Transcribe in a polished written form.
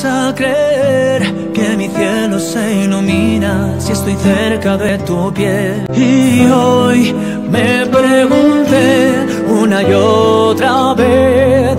vas a creer que mi cielo se ilumina si estoy cerca de tu piel. Y hoy me pregunté una y otra vez